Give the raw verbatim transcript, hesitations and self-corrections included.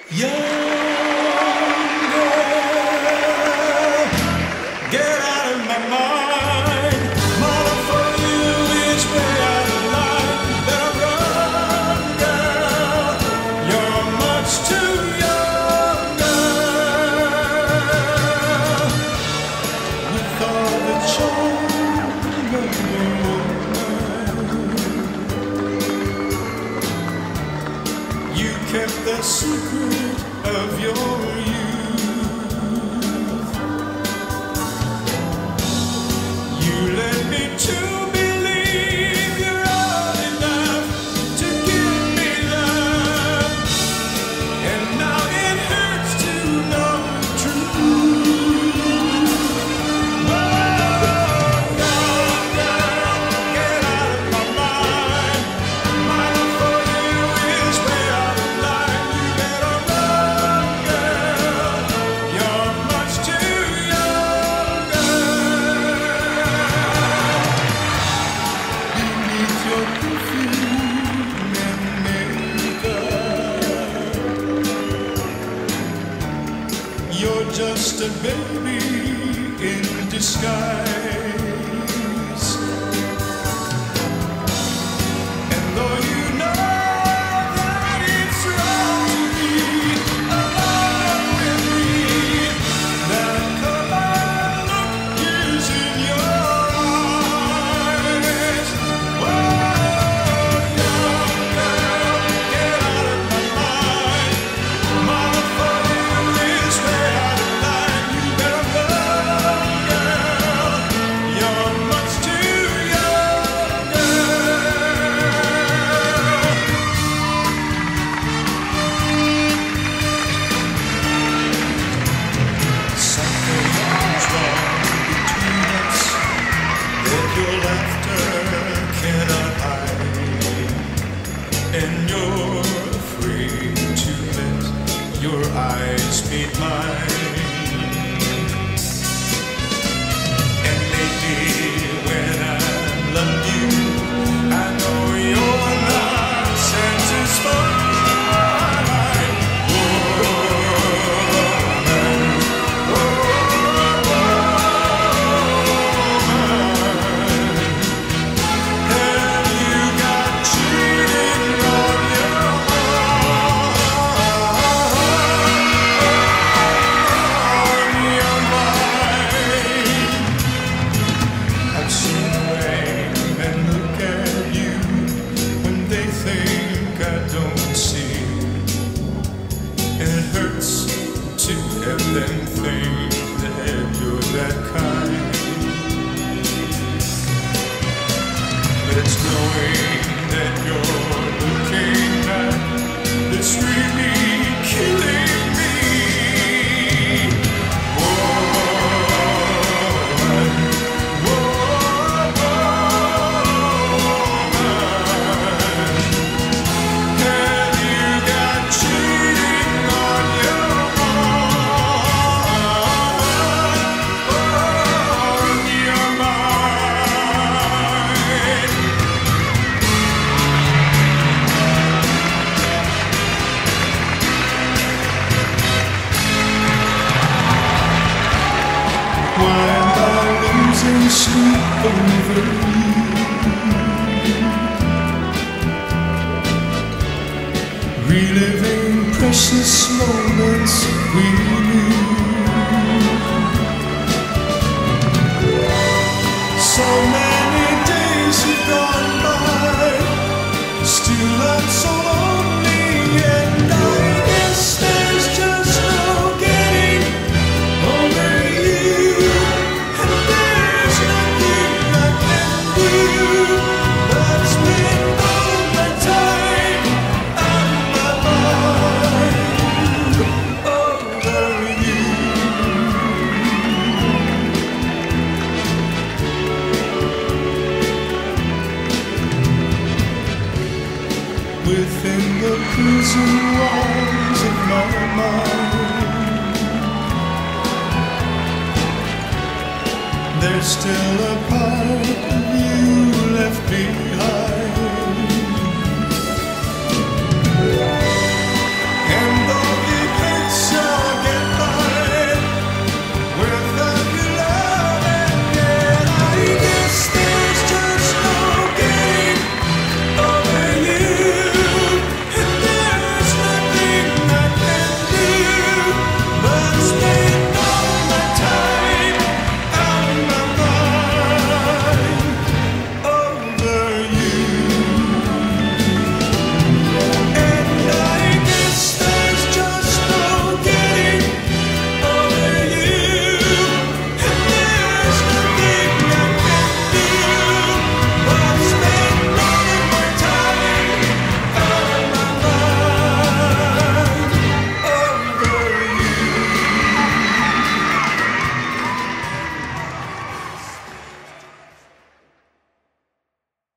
Young girl, get out of my mind. My love for you is way out of line. Better run, girl, you're much too young, girl. With all the charm of your mind, you kept the secret of your youth. You led me to believe you're old enough to give me love, and now it hurts to know the truth. Oh, young girl, get out of my mind. My love for you is way out of line. You better run, girl, you're much too young, girl. Beneath your perfume and makeup, you're just a baby in disguise. And though you know that it's wrong to be alone with me, that cold look is in your eyes. Oh, young girl, get out of my mind. My love for you is way out of line. You better run, girl, you're much too young, girl. Something's wrong between us that your laughter cannot hide, and you're afraid to let your eyes meet mine. And maybe when I love you, I know you're not satisfied. Have you got cheating on your on your mind? I've seen rain and look at you when they think I don't see, and it hurts to have them think that you're that kind. But it's knowing that you're looking back that's really killing me. Woman, woman, have you got cheating on your on your mind? Why am I losing sleep over you? Reliving precious moments we knew. So many days have gone by, still I'm so lonely, and I guess there's just no getting over you. And there's nothing I can do but spend all my time and my mind over you. Within the prison walls of my mind, there's still a part of you